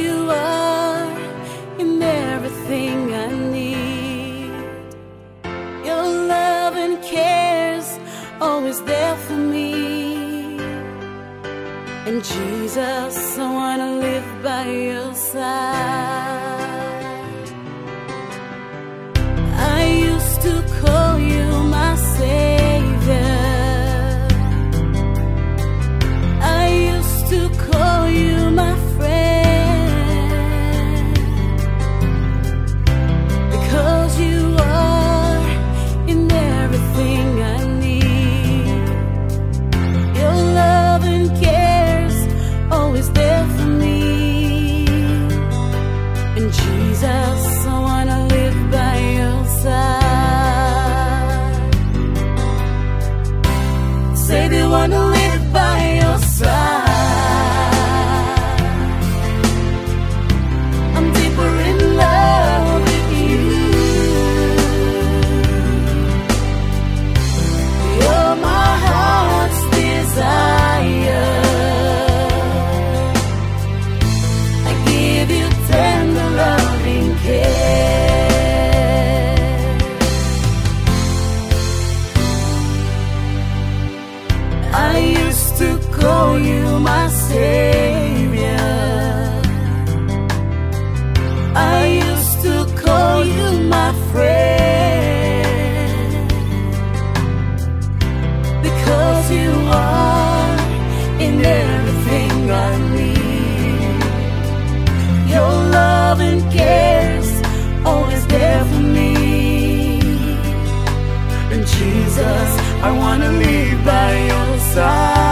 you are in everything I need. Your love and care's always there for me. And Jesus, I wanna live by your side. I used to call you my Savior. I used to call you my friend, because you are in everything I need. Your love and care's always there for me. And Jesus, I wanna live by your side. Say they wanna live by your side. I'm deeper in love with you. You're my heart's desire. I give you tender loving care. I used to call you my Savior. I used to call you my friend, because you are in everything I need. Your love and care's always there for me. And Jesus, I wanna live by your side.